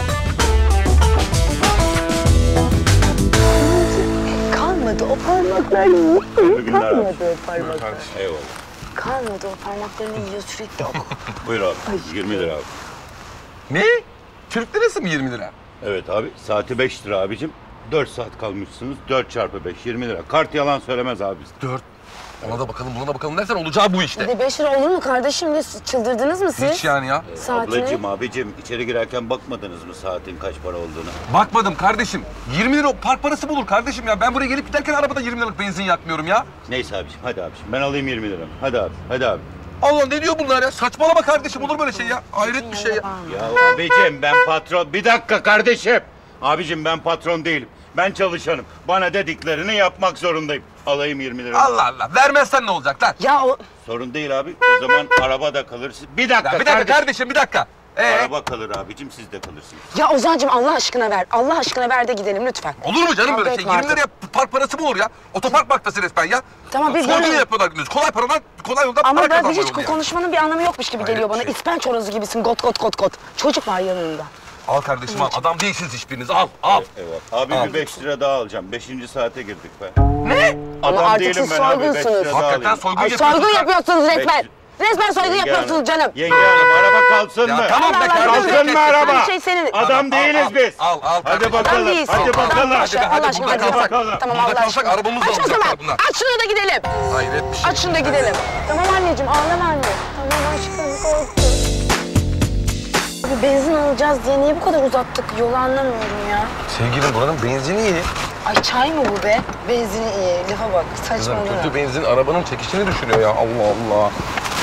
Kalmadı o parmaklar. Kalmadı o parmaklar. Eyvallah. Kalmadı o parmaklarını yiyor sürekli. Buyur abi. yirmi lira abi. Ne? Türk lirası mı yirmi lira? Evet abi. Saati beş lira abicim. dört saat kalmışsınız. dört çarpı beş. yirmi lira. Kart yalan söylemez abi. Dört. Ona da bakalım, buna da bakalım dersen olacağı bu işte. Bir de beş lira olur mu kardeşim? Ne, çıldırdınız mı siz? Hiç yani ya. Saatine. Ablacığım, abicim içeri girerken bakmadınız mı saatin kaç para olduğunu? Bakmadım kardeşim. yirmi lira park parası mı olur kardeşim ya? Ben buraya gelip giderken arabada yirmi liralık benzin yakmıyorum ya. Neyse abicim, hadi abicim. Ben alayım yirmi liramı. Hadi abi, hadi abi. Allah ne diyor bunlar ya? Saçmalama kardeşim, olur böyle şey ya. Hayret bir şey ya. Ya abicim ben patron... Bir dakika kardeşim. Abicim ben patron değilim. Ben çalışanım. Bana dediklerini yapmak zorundayım. Alayım yirmi lira. Allah Allah. Vermezsen ne olacak lan? Ya o... Sorun değil abi. O zaman araba da kalır. Bir dakika Ya bir dakika kardeşim. kardeşim, bir dakika. Ee? Araba kalır abicim, siz de kalırsınız. Ya Ozan'cığım Allah aşkına ver. Allah aşkına ver de gidelim lütfen. Olur mu canım böyle Kavga şey? etme yirmi liraya park parası mı olur ya? Otopark bankası resmen ya. Tamam, biz Soygunu böyle- yapıyorlar gündüz. Kolay paradan, kolay yoldan Ama para ben kazanma hiç yolu yani. konuşmanın bir anlamı yokmuş gibi Hayret geliyor bir bana. şey. İspenç horozu gibisin. Got got got got. Çocuk var yanında. Al kardeşim al. Adam değilsiniz hiçbiriniz. Al, al. Eyvallah. Abi Al. bir beş lira daha alacağım. Beşinci saate girdik be. Ne? Ama Adam artık değilim siz ben abi. Beş soygunsunuz. lira daha Hakikaten alayım. soygun Ay yapıyorsun. soygun sen. yapıyorsunuz resmen. Beş- Resmen soygun Yenge yapıyorsunuz hanım, canım. Yenge hanım araba kalsın Ya mı? tamam be Allah Allah, kardeşim. Kalsın mı araba? Her şey senin. Adam Al, al, değiliz al. biz. Al, al Hadi kardeşim. bakalım. Adam değilsin. Hadi Adam bakalım. boş ver, Hadi, Allah hadi, aşkına burada hadi kalsak- bırak. Tamam burada Allah kalsak aşkına. arabamızı da Aç o alacaklar zaman. bunlar. Aç şunu da gidelim. Hayret bir şey. Aç şunu da gidelim. Tamam anneciğim ağlama anne. Tamam aşkım korktum. Abi benzin alacağız diye niye bu kadar uzattık? Yolu anlamıyorum ya. Sevgilim buranın benzini iyi. Ay çay mı bu be? Benzini iyi. Lafa bak. Kızım Saçmalama. kötü benzin arabanın çekişini düşürüyor ya. Allah Allah.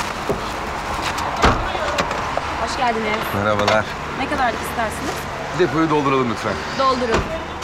Hoş geldiniz. Merhabalar. Ne kadarlık istersiniz? Depoyu dolduralım lütfen. Doldurun.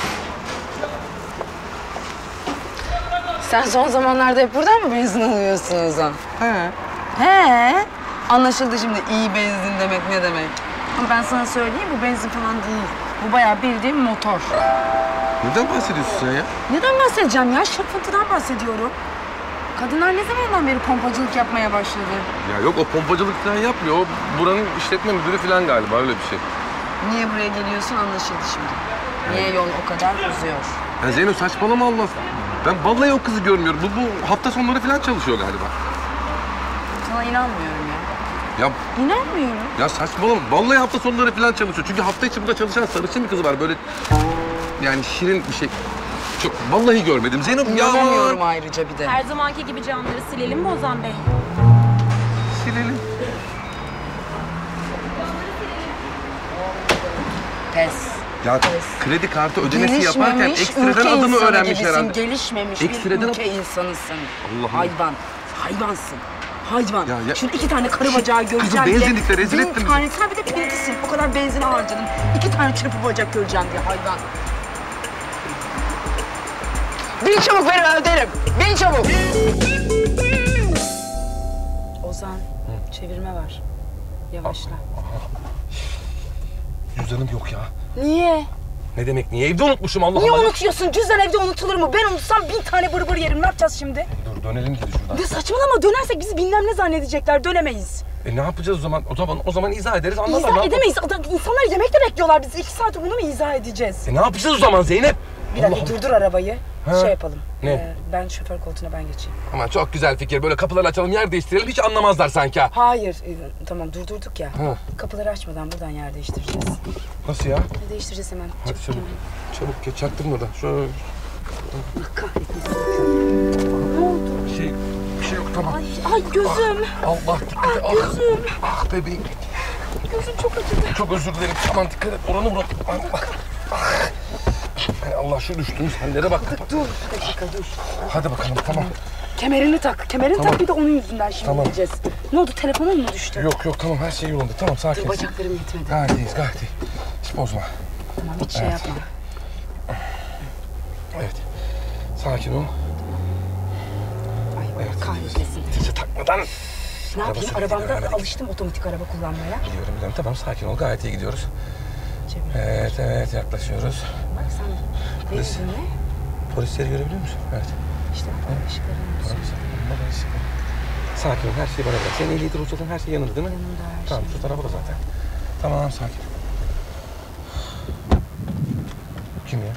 Sen son zamanlarda hep buradan mı benzin alıyorsun Ozan? He. He. Anlaşıldı şimdi iyi benzin demek ne demek. Ama ben sana söyleyeyim bu benzin falan değil. Bu bayağı bildiğin motor. Neden bahsediyorsun sen ya? Neden bahsedeceğim ya? Şırfıntıdan bahsediyorum. Kadınlar ne zamandan beri pompacılık yapmaya başladı? Ya yok o pompacılık falan yapmıyor. O buranın işletme müdürü falan galiba öyle bir şey. Niye buraya geliyorsun anlaşıldı şimdi. Niye yol o kadar uzuyor? Ya Zeyno saçmalama Allah. Ben vallahi o kızı görmüyorum. Bu, bu hafta sonları falan çalışıyor galiba. Sana inanmıyorum ya. Ya İnanmıyorum. ya saçmalama. Vallahi hafta sonları falan çalışıyor. Çünkü hafta içi burada çalışan sarışın bir kızı var. Böyle yani şirin bir şey. Çok vallahi görmedim. Zeyno ya. İnanamıyorum ayrıca bir de. Her zamanki gibi camları silelim mi Ozan Bey? Silelim. Pes. Ya kredi kartı ödemesi yaparken Gelişmemiş ekstradan ülke adımı insanı öğrenmiş gibisin. herhalde. Gelişmemiş Ekstradan- bir ülke insanısın. Allah'ım. Hayvan. Hayvansın. Hayvan. Ya, ya- Şurada iki tane karı bacağı göreceğim Kızım diye. benzinlikte rezil bin ettin bizi. tane, sen bir de pintisin. O kadar benzine harcadım. İki tane çırpı bacak göreceğim diye hayvan. Bin çabuk beni öderim. Bin çabuk. Ozan, çevirme var. Yavaşla. Cüzdanım yok ya. Niye? Ne demek niye? Evde unutmuşum Allah Niye Allah. unutuyorsun? Cüzdan evde unutulur mu? Ben unutsam bin tane bır bır yerim. Ne yapacağız şimdi? Dur dönelim geri şuradan. Ya saçmalama, dönersek bizi bilmem ne zannedecekler. Dönemeyiz. E ne yapacağız o zaman? O zaman o zaman izah ederiz, anlarlar. İzah edemeyiz. Adam, insanlar yemekte bekliyorlar bizi. İki saat bunu mu izah edeceğiz? E ne yapacağız o zaman Zeynep? Bir dakika durdur arabayı. Ha. Şey yapalım. Ne? Ee, ben şoför koltuğuna ben geçeyim. Aman çok güzel fikir. Böyle kapıları açalım, yer değiştirelim. Hiç anlamazlar sanki ha. Hayır. e, tamam durdurduk ya. Ha. Kapıları açmadan buradan yer değiştireceğiz. Nasıl ya? Değiştireceğiz hemen. Hadi çabuk. Çabuk geç, çaktırma da. Şöyle. Allah kahretmesin. Ne oldu? Bir şey, bir şey yok tamam. Ay, ay gözüm. Ah, Allah dikkat et. Ay gözüm. Ah, ah bebeğim. Gözüm çok acıdı. Çok özür dilerim. Aman dikkat et. Oranı vur. Allah. Ah. Hay Allah şu düştüğümüz hallere bak. Dur bir dakika dur. Hadi bakalım tamam. Kemerini tak. Kemerini Tamam. tak bir de onun yüzünden şimdi Tamam. gideceğiz. Ne oldu? Telefonun mu düştü? Yok yok tamam her şey yolunda. Tamam sakin. Dur, bacaklarım yetmedi. Gayet iyiyiz gayet iyi. Hiç bozma. Tamam hiç şey Evet. yapma. Evet. Sakin ol. Ay Evet. kahretmesin. Vitesi takmadan. Ne yapayım? Arabası Arabamda gidiyor, hadi. alıştım otomatik araba kullanmaya. Biliyorum biliyorum. Tamam sakin ol. Gayet iyi gidiyoruz. Çevir. Evet evet yaklaşıyoruz. Bak sen Polis. beni dinle. Polisleri görebiliyor musun? Evet. İşte bak ışıklarını Baba ışıklar. Sakin ol. Her şey bana bırak. Senin ehliyeti ruhsatın her şey yanında değil mi? yanımda her Tamam şey. şu arabada zaten. Tamam sakin. Kim ya?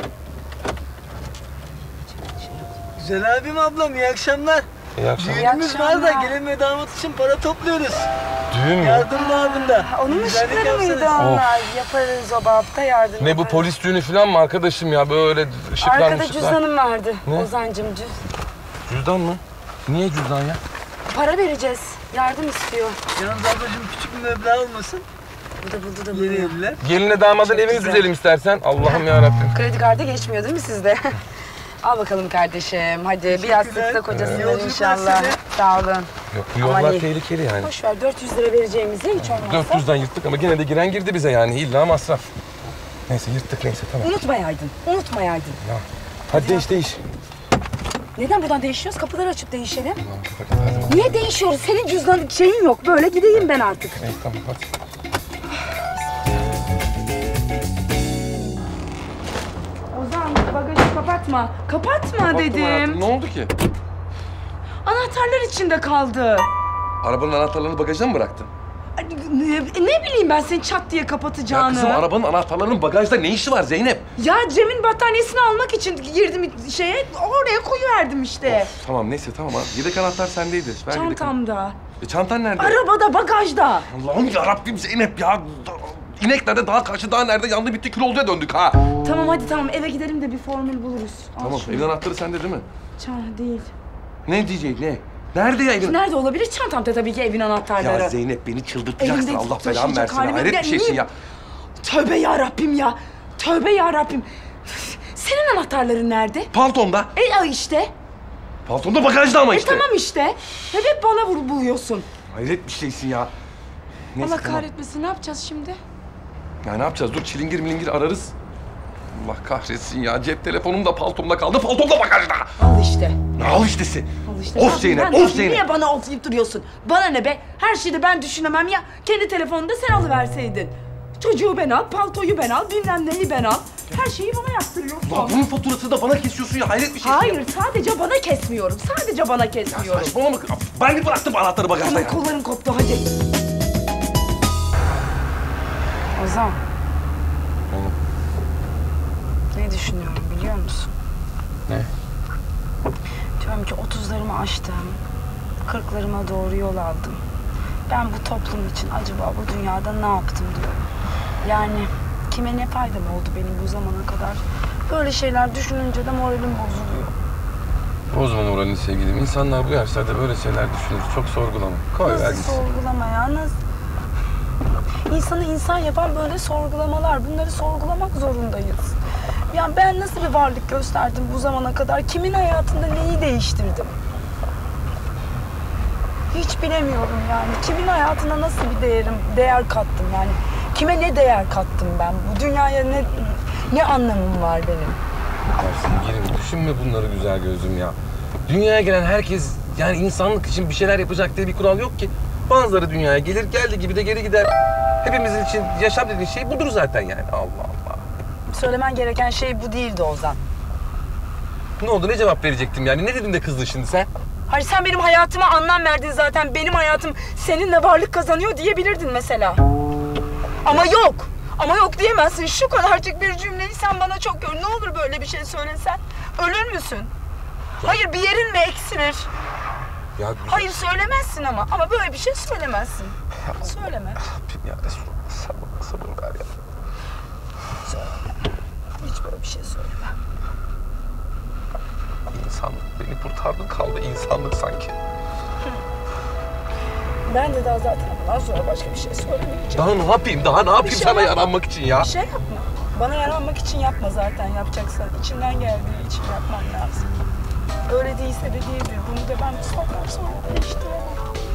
Güzel abim ablam iyi akşamlar. İyi akşamlar. Düğünümüz var da gelin ve damat için para topluyoruz. Düğün mü? Yardım babında. Onun Güzellik ışıkları mıydı yapsanız. onlar? Yaparız o babda yardım Ne bu yaparız. polis düğünü falan mı arkadaşım ya böyle ışıklar Arkada ışıklar. cüzdanım vardı. Ne? Ozancım cüz. Cüzdan mı? Niye cüzdan ya? Para vereceğiz. Yardım istiyor. Yalnız ablacığım küçük bir meblağ olmasın. Bu da buldu da Yeni buluyor. evliler. Geline damadın Çok evini güzel. düzelim istersen. Allah'ım ya Rabbim. Kredi kartı geçmiyor değil mi sizde? Al bakalım kardeşim. Hadi bir yastıkta Evet. kocasından Yolculuklar inşallah. size. Sağ olun. Yok bu Aman yollar iyi. tehlikeli yani. Boş ver dört yüz lira vereceğimizi hiç olmazsa. dört yüzden yırttık ama gene de giren girdi bize yani. İlla masraf. Neyse yırttık neyse tamam. Unutmayaydın. Unutmayaydın. Ya. Hadi değiş değiş. Neden buradan değişiyoruz? Kapıları açıp değişelim. Tamam, hadi, hadi, hadi. Niye değişiyoruz? Senin cüzdanın şeyin yok. Böyle gideyim ben artık. İyi, tamam hadi. Ozan bagajı kapatma. Kapatma Baktım dedim. hayatım, ne oldu ki? Anahtarlar içinde kaldı. Arabanın anahtarlarını bagajda mı bıraktın? Ay, Ne, ne bileyim ben seni çat diye Ya kapatacağını. kızım arabanın anahtarlarının bagajda ne işi var Zeynep? Ya Cem'in battaniyesini almak için girdim şeye, oraya koyuverdim işte. Of, tamam neyse tamam. ha. Yedek anahtar sendeydi. Ver yedek anahtar. Çantamda. E, çantan nerede? Arabada, bagajda. Allah'ım yarabbim Zeynep ya. İnek nerede, dağ karşı dağ nerede? Yandı bitti kül olduya döndük ha. Tamam hadi tamam eve gidelim de bir formül buluruz. Al Tamam şunu. evin anahtarı sende değil mi? Çan değil. Ne diyecek ne? Nerede ya evin? Nerede olabilir? Çantamda tabii ki evin anahtarları. Ya Zeynep beni çıldırtacaksın. Elimde Allah belamı taşıyacak versin. halime Hayret gel- bir şeysin niye- ya. Tövbe ya Rabbim ya. Tövbe ya Rabbim. Senin anahtarların nerede? Paltomda. E ya işte. Paltomda bagajda ama E işte. tamam işte. Hep hep bana vur buluyorsun. Hayret bir şeysin ya. Neyse, Allah tamam. kahretmesin. Ne yapacağız şimdi? Ya ne yapacağız? Dur çilingir milingir ararız. Allah kahretsin ya. Cep telefonum da paltomda kaldı. Paltom da bagajda. Al işte. Ne al iştesi? Al işte. Of Ben- Zeynep, ben- of Zeynep. Niye bana of deyip duruyorsun? Bana ne be? Her şeyi de ben düşünemem ya. Kendi telefonunu da sen alıverseydin. Çocuğu ben al, paltoyu ben al, bilmem neyi ben al. Her şeyi bana yaptırıyorsun. Ulan bunun faturasını da bana kesiyorsun ya. Hayret bir şeysin ya. Hayır, sadece bana kesmiyorum. Sadece bana kesmiyorum. Saçmalama. Ben de bıraktım anahtarı bagajda Ama ya. kolların koptu, hadi. Ozan. Oğlum. Ne düşünüyorum biliyor musun? Ne? Diyorum ki otuzlarımı aştım. Kırklarıma doğru yol aldım. Ben bu toplum için acaba bu dünyada ne yaptım diyorum. Yani kime ne faydam oldu benim bu zamana kadar? Böyle şeyler düşününce de moralim bozuluyor. Bozma moralini sevgilim. İnsanlar bu yaşlarda böyle şeyler düşünür. Çok sorgulama. Koy ver Nasıl gitsin. sorgulama ya? Nasıl? İnsanı insan yapan böyle sorgulamalar. Bunları sorgulamak zorundayız. Yani ben nasıl bir varlık gösterdim bu zamana kadar? Kimin hayatında neyi değiştirdim? Hiç bilemiyorum yani. Kimin hayatına nasıl bir değerim, değer kattım yani? Kime ne değer kattım ben? Bu dünyaya ne ne anlamım var benim? Sevgilim düşünme bunları güzel gözüm ya. Dünyaya gelen herkes yani insanlık için bir şeyler yapacak diye bir kural yok ki. Bazıları dünyaya gelir geldi gibi de geri gider. Hepimizin için yaşam dediğin şey budur zaten yani. Allah Allah. Söylemen gereken şey bu değildi Ozan. Ne oldu? Ne cevap verecektim yani? Ne dedin de kızdın şimdi sen? Hayır sen benim hayatıma anlam verdin zaten. Benim hayatım seninle varlık kazanıyor diyebilirdin mesela. Ama yok. Ama yok diyemezsin. Şu kadarcık bir cümleyi sen bana çok gör. Ne olur böyle bir şey söylesen. Ölür müsün? Hayır bir yerin mi eksilir? Ya, hayır söylemezsin ama. Ama böyle bir şey söylemezsin. Söyleme. Rabbim ya Resulallah sabır, sabır ver ya. Söyleme. Hiç böyle bir şey söyleme. İnsanlık beni kurtardın kaldı insanlık sanki. Ben de daha zaten bundan sonra başka bir şey söylemeyeceğim. Daha ne yapayım? Daha ne yapayım şey sana yapma. yaranmak için ya? Bir şey yapma. Bana yaranmak için yapma zaten yapacaksan. İçinden geldiği için yapman lazım. Öyle değilse de değildir. Bunu da ben bu saatten sonra değiştiremem.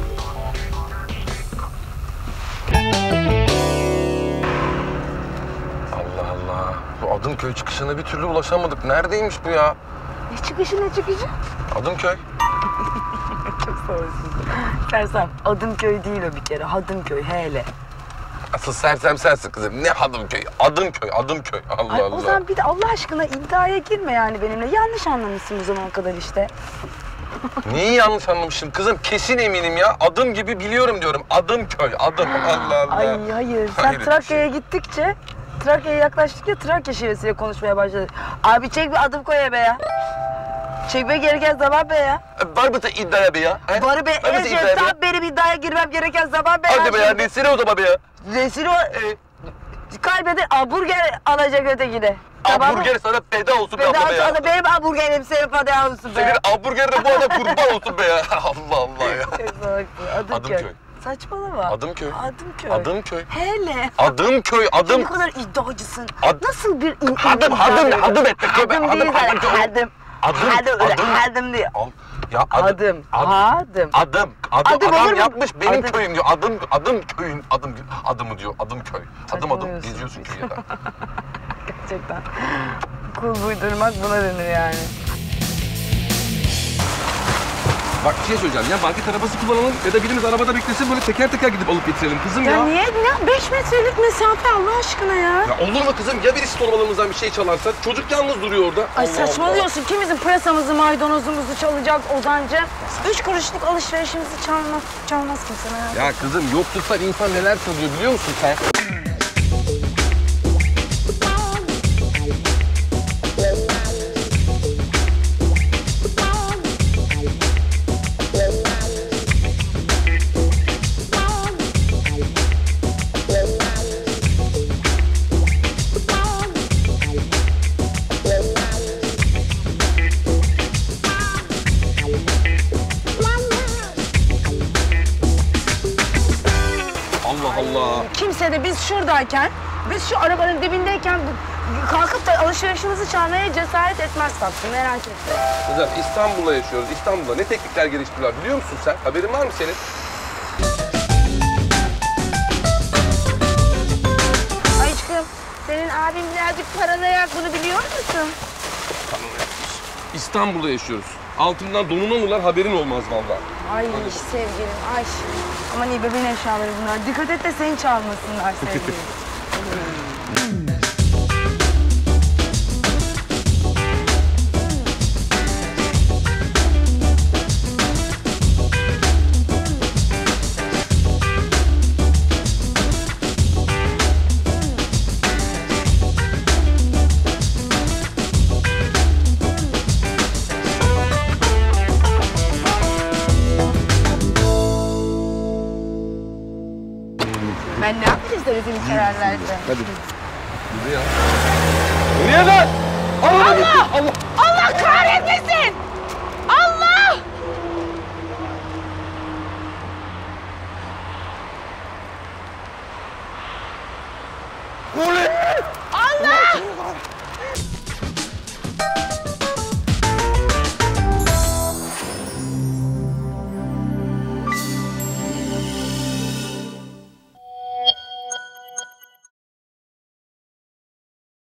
Allah Allah. Bu Adımköy çıkışına bir türlü ulaşamadık. Neredeymiş bu ya? Ne çıkışı ne çıkışı? Adımköy. Çok savaşsız. Sersem Adımköy değil o bir kere. Hadımköy hele. Asıl sersem sensin kızım. Ne Adımköy? Adımköy, Adımköy. Allah Ay, Allah. o zaman bir de Allah aşkına iddiaya girme yani benimle. Yanlış anlamışsın bu zamana kadar işte. Neyi yanlış anlamışım kızım? Kesin eminim ya. Adım gibi biliyorum diyorum. Adımköy, adım. Allah Allah. Ay hayır. Sen Hayret bir Trakya'ya gittikçe, Trakya'ya yaklaştıkça Trakya şivesiyle konuşmaya başladın. Abi çek bir adım koy be ya. Çekmeye gereken zaman be ya. Var mı da iddiaya be ya? He? Var be. Var mı da En iddiaya be ya? tam benim iddiaya girmem gereken zaman be ya. Hadi be ya. Nesine o zaman be ya? Nesine o... E, kaybeden hamburger alacak ötekine. Hamburger sana feda olsun be abla be ya. Feda benim hamburgerim senin feda olsun be. Senin hamburgerine bu adam kurban olsun be ya. Allah Allah ya. Adımköy. Adımköy. Saçmalama. Adımköy. Adımköy. Adımköy. Hele. Adımköy, adım. Ne kadar iddiacısın. Ad- Nasıl bir in- Hadım, hadım, hadım etme. Hadım değil Hadım, zaten. hadım. Hadım. Adım, Hadım, öyle adım. hadım diyor. Al. Ya adım. Adım. Adım. Adım. Adım. Adım olur Adam mu? yapmış benim Adım. köyüm diyor. Adım, adım köyün adım adımı diyor. Adım köy. Adım adım Saçmalıyorsun. geziyorsun köyü da. Gerçekten. Kul uydurmak buna denir yani. Bak bir şey söyleyeceğim. Ya market arabası kullanalım ya da birimiz arabada beklesin böyle teker teker gidip alıp getirelim kızım ya. Ya niye? Ne? Beş metrelik mesafe Allah aşkına ya. Ya olur mu kızım? Ya birisi torbalarımızdan bir şey çalarsa? Çocuk yalnız duruyor orada. Ay Allah saçmalıyorsun. Kim bizim pırasamızı, maydanozumuzu çalacak Ozancı? Üç kuruşluk alışverişimizi çalmaz, çalmaz kimse merak etme. Allah. Ya kızım yokluktan insan neler çalıyor biliyor musun sen? Allah Allah. Kimse de biz şuradayken, biz şu arabanın dibindeyken kalkıp da alışverişimizi çalmaya cesaret etmez tatlım, merak etme. Kızım İstanbul'da yaşıyoruz. İstanbul'da ne teknikler geliştiriyorlar biliyor musun sen? Haberin var mı senin? Aşkım, senin abin birazcık paranoyak, bunu biliyor musun? İstanbul'da yaşıyoruz. Altından donun olurlar haberin olmaz vallahi. Ay sevgilim, ay. Aman iyi bebeğin eşyaları bunlar. Dikkat et de seni çalmasınlar sevgilim. Ben ne yapacağız öyle bir kararlarda? Hadi. Yürü ya. Niye lan? Allah! Allah!